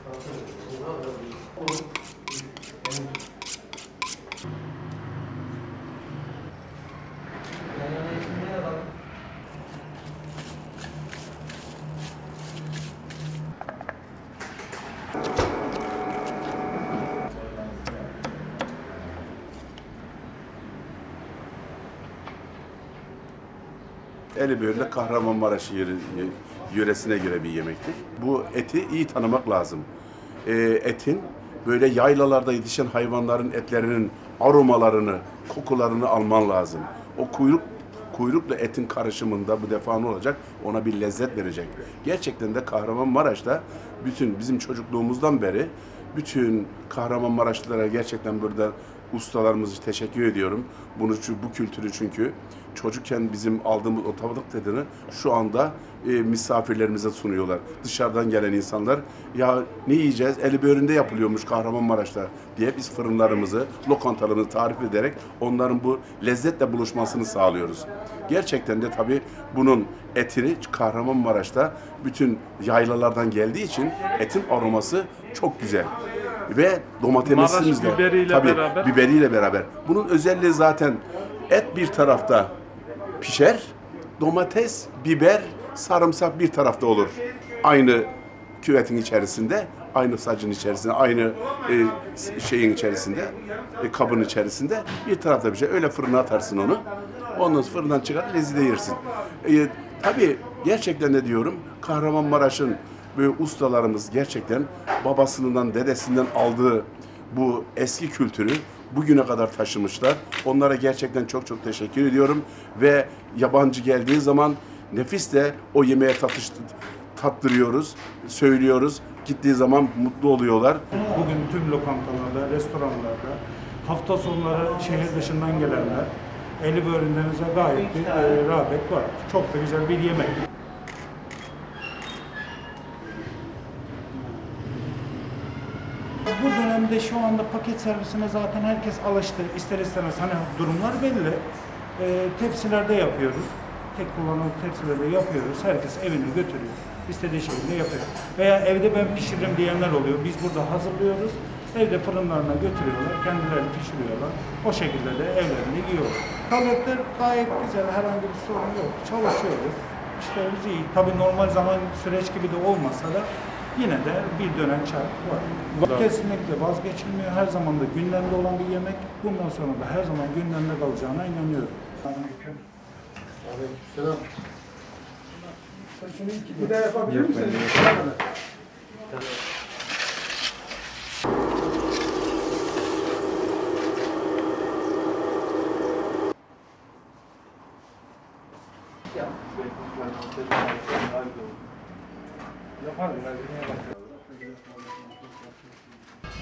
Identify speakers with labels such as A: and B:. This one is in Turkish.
A: Elibörü'nde Kahramanmaraş yöresine göre bir yemektir. Bu eti iyi tanımak lazım. Etin böyle yaylalarda yetişen hayvanların etlerinin aromalarını, kokularını alman lazım. O kuyrukla etin karışımında bu defa ne olacak? Ona bir lezzet verecek. Gerçekten de Kahramanmaraş'ta bizim çocukluğumuzdan beri bütün Kahramanmaraşlılara gerçekten burada ustalarımıza teşekkür ediyorum. Bu kültürü çünkü çocukken bizim aldığımız o tavuk tadını şu anda misafirlerimize sunuyorlar. Dışarıdan gelen insanlar ya ne yiyeceğiz? Elibörü'nde yapılıyormuş Kahramanmaraş'ta diye biz fırınlarımızı, lokantalarımızı tarif ederek onların bu lezzetle buluşmasını sağlıyoruz. Gerçekten de tabii bunun etini Kahramanmaraş'ta bütün yaylalardan geldiği için etin aroması çok güzel. Ve domatesimiz de biberiyle beraber. Bunun özelliği zaten et bir tarafta pişer, domates, biber, sarımsak bir tarafta olur. Aynı küvetin içerisinde, aynı sacın içerisinde, aynı şeyin içerisinde, kabın içerisinde bir tarafta bir şey. Öyle fırına atarsın onu. Ondan sonra fırından çıkar, lezzetli yersin. Tabii gerçekten de diyorum Kahramanmaraş'ın böyle ustalarımız gerçekten babasından, dedesinden aldığı bu eski kültürü bugüne kadar taşımışlar. Onlara gerçekten çok çok teşekkür ediyorum ve yabancı geldiği zaman nefis de o yemeğe tattırıyoruz, söylüyoruz. Gittiği zaman mutlu oluyorlar.
B: Bugün tüm lokantalarda, restoranlarda, hafta sonları şehir dışından gelenler Elibörü'ndenize gayet bir rağbet var. Çok da güzel bir yemek. Bu dönemde şu anda paket servisine zaten herkes alıştı. İster istemez hani durumlar belli. Tepsilerde yapıyoruz. Tek kullanımlı tepsilerde yapıyoruz. Herkes evine götürüyor. İstediği şekilde yapıyor. Veya evde ben pişiririm diyenler oluyor. Biz burada hazırlıyoruz. Evde fırınlarına götürüyorlar. Kendileri pişiriyorlar. O şekilde de evlerinde yiyorlar. Talepler gayet güzel. Herhangi bir sorun yok. Çalışıyoruz. İşlerimiz iyi. Tabii normal zaman süreç gibi de olmasa da yine de bir dönem çark var. Kesinlikle vazgeçilmiyor. Her zaman da gündemde olan bir yemek. Bundan sonra da her zaman gündemde kalacağına inanıyorum.
C: Aleykümselam. Şunu bir daha yapabilir misiniz?
B: Yaparım.